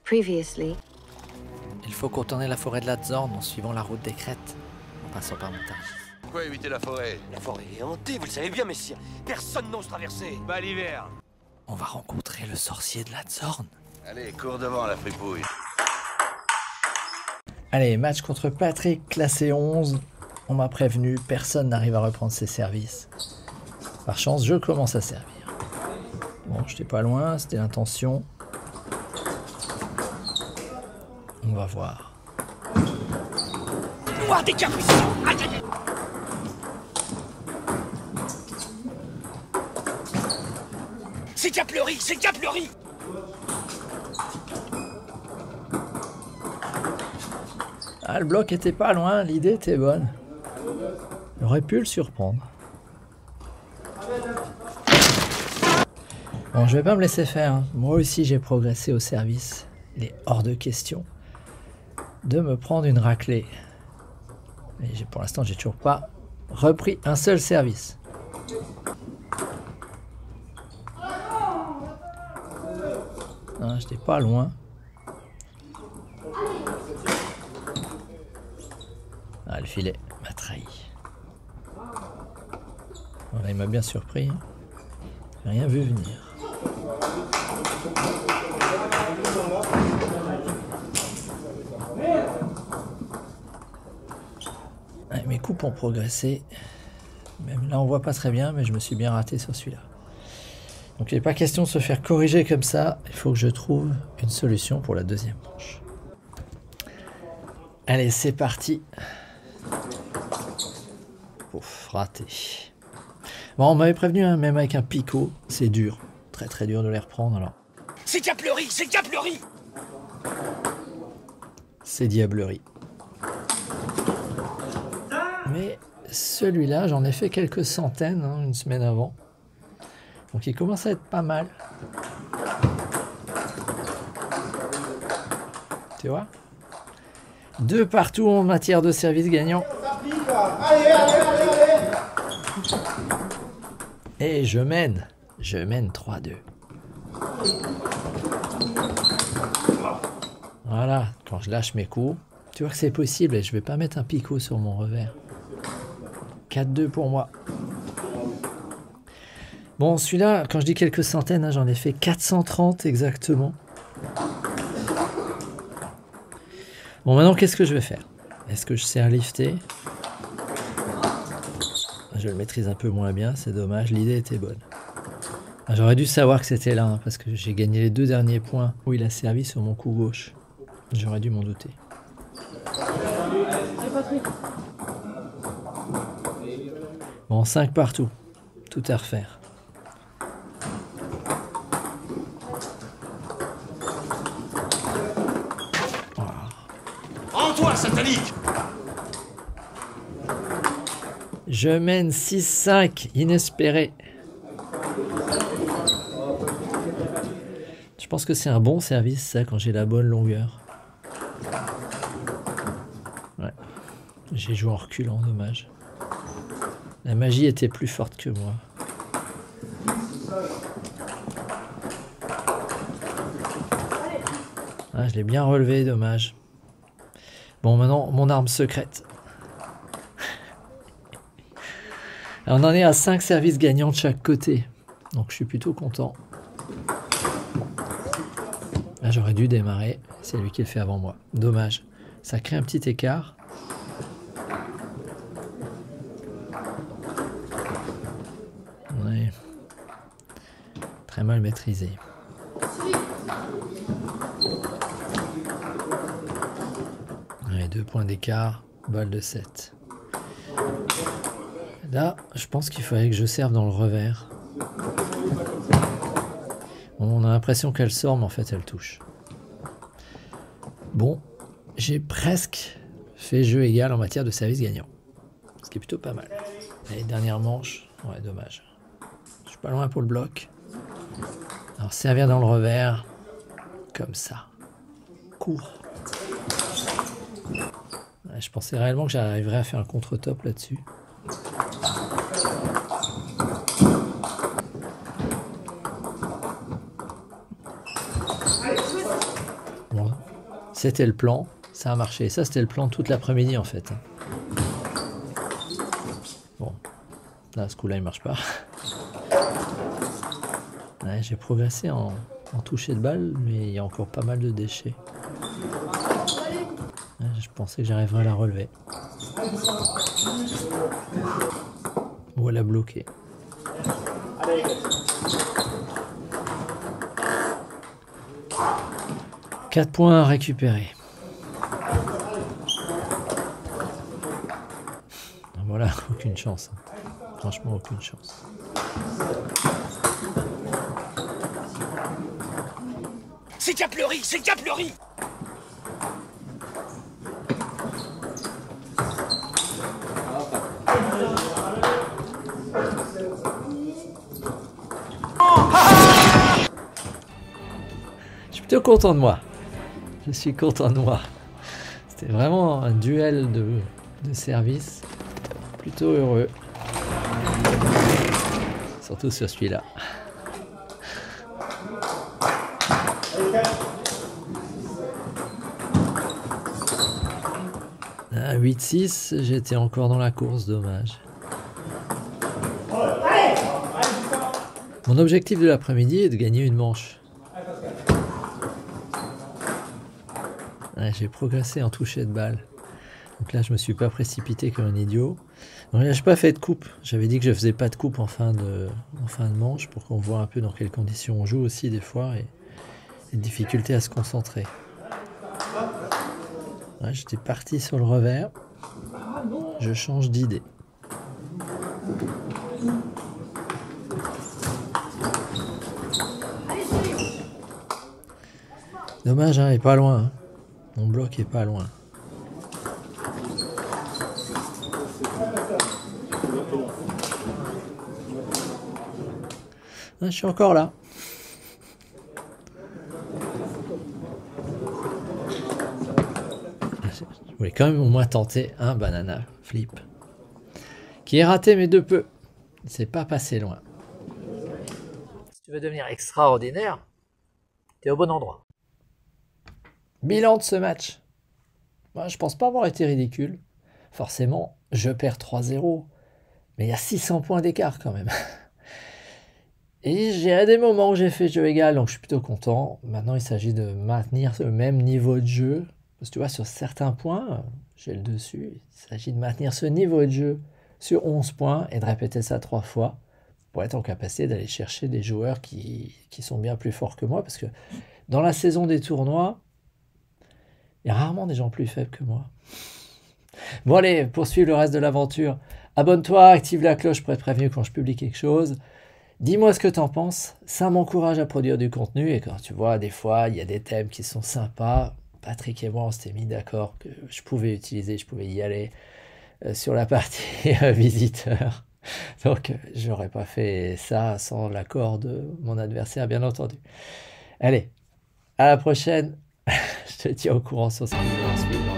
Previously. Il faut contourner la forêt de la Zorn en suivant la route des crêtes, en passant par Montargis. Pourquoi éviter la forêt? La forêt est hantée, vous le savez bien, messire. Personne n'ose traverser. Pas l'hiver. On va rencontrer le sorcier de la Zorn. Allez, cours devant la fripouille. Allez, match contre Patrick, classé 11. On m'a prévenu, personne n'arrive à reprendre ses services. Par chance, je commence à servir. Bon, j'étais pas loin, c'était l'intention. On va voir. Noir des capucins. Aïe, aïe, aïe. C'est Caplery, c'est Caplery. Ah, le bloc était pas loin, l'idée était bonne. J'aurais pu le surprendre. Bon, je vais pas me laisser faire, hein. Moi aussi j'ai progressé au service. Il est hors de question de me prendre une raclée. Et pour l'instant, j'ai toujours pas repris un seul service. Ah, j'étais pas loin. Ah, le filet m'a trahi. Voilà, il m'a bien surpris. J'ai rien vu venir. Ouais, mes coupes ont progressé. Même là, on voit pas très bien, mais je me suis bien raté sur celui-là. Donc, il n'est pas question de se faire corriger comme ça. Il faut que je trouve une solution pour la deuxième manche. Allez, c'est parti. Ouf, raté. Bon, on m'avait prévenu, hein, même avec un picot, c'est dur. Très très dur de les reprendre, alors. C'est Caplery, c'est Caplery. C'est diablerie. Mais celui-là, j'en ai fait quelques centaines, hein, une semaine avant. Donc il commence à être pas mal. Tu vois? 2 partout en matière de service gagnant. Et je mène 3-2. Voilà, quand je lâche mes coups, tu vois que c'est possible et je vais pas mettre un picot sur mon revers. 4-2 pour moi. Bon, celui-là, quand je dis quelques centaines, hein, j'en ai fait 430 exactement. Bon, maintenant, qu'est-ce que je vais faire? Est-ce que je sais un lifter? Je le maîtrise un peu moins bien, c'est dommage, l'idée était bonne. J'aurais dû savoir que c'était là, hein, parce que j'ai gagné les 2 derniers points où il a servi sur mon coup gauche. J'aurais dû m'en douter. Bon, 5 partout. Tout à refaire. Rends-toi, satanique. Je mène 6-5, inespéré. Je pense que c'est un bon service, ça, quand j'ai la bonne longueur. Ouais. J'ai joué en reculant, dommage. La magie était plus forte que moi. Ah, je l'ai bien relevé, dommage. Bon, maintenant, mon arme secrète. On en est à 5 services gagnants de chaque côté. Donc je suis plutôt content. Là, j'aurais dû démarrer. C'est lui qui le fait avant moi. Dommage. Ça crée un petit écart. Ouais. Très mal maîtrisé. Allez, 2 points d'écart. Balle de 7. Là, je pense qu'il fallait que je serve dans le revers. Bon, on a l'impression qu'elle sort, mais en fait, elle touche. Bon, j'ai presque fait jeu égal en matière de service gagnant. Ce qui est plutôt pas mal. Allez, dernière manche. Ouais, dommage. Je suis pas loin pour le bloc. Alors, servir dans le revers. Comme ça. Court. Ouais, je pensais réellement que j'arriverais à faire un contre-top là-dessus. C'était le plan, ça a marché. Ça, c'était le plan toute l'après-midi en fait. Bon, là, ce coup-là, il marche pas. Ouais, j'ai progressé en toucher de balle, mais il y a encore pas mal de déchets. Ouais, je pensais que j'arriverais à la relever. Ou à la bloquer. 4 points à récupérer. Voilà, aucune chance. Franchement, aucune chance. C'est Caplery, c'est Caplery. Je suis plutôt content de moi. Je suis content de moi. C'était vraiment un duel de service. Plutôt heureux. Surtout sur celui-là. 8-6, j'étais encore dans la course, dommage. Mon objectif de l'après-midi est de gagner une manche. Ouais, j'ai progressé en toucher de balle. Donc là, je me suis pas précipité comme un idiot. Donc là, j'ai pas fait de coupe. J'avais dit que je faisais pas de coupe en fin de manche pour qu'on voit un peu dans quelles conditions on joue aussi des fois et les difficultés à se concentrer. Ouais, j'étais parti sur le revers. Je change d'idée. Dommage, hein, il est pas loin. Hein. Mon bloc est pas loin. Ah, je suis encore là. Je voulais quand même au moins tenter un banana flip. Qui est raté mais de peu. Il ne s'est pas passé loin. Si tu veux devenir extraordinaire, tu es au bon endroit. Bilan de ce match. Moi, je pense pas avoir été ridicule. Forcément, je perds 3-0. Mais il y a 600 points d'écart quand même. Et j'ai des moments où j'ai fait jeu égal, donc je suis plutôt content. Maintenant, il s'agit de maintenir ce même niveau de jeu. Parce que tu vois, sur certains points, j'ai le dessus. Il s'agit de maintenir ce niveau de jeu sur 11 points et de répéter ça 3 fois pour être en capacité d'aller chercher des joueurs qui sont bien plus forts que moi. Parce que dans la saison des tournois, il y a rarement des gens plus faibles que moi. Bon allez, poursuivre le reste de l'aventure. Abonne-toi, active la cloche pour être prévenu quand je publie quelque chose. Dis-moi ce que t'en penses, ça m'encourage à produire du contenu et quand tu vois, des fois, il y a des thèmes qui sont sympas. Patrick et moi, on s'était mis d'accord que je pouvais utiliser, je pouvais y aller sur la partie visiteur. Donc, j'aurais pas fait ça sans l'accord de mon adversaire, bien entendu. Allez, à la prochaine. Je te tiens au courant sur ce vidéo suivante.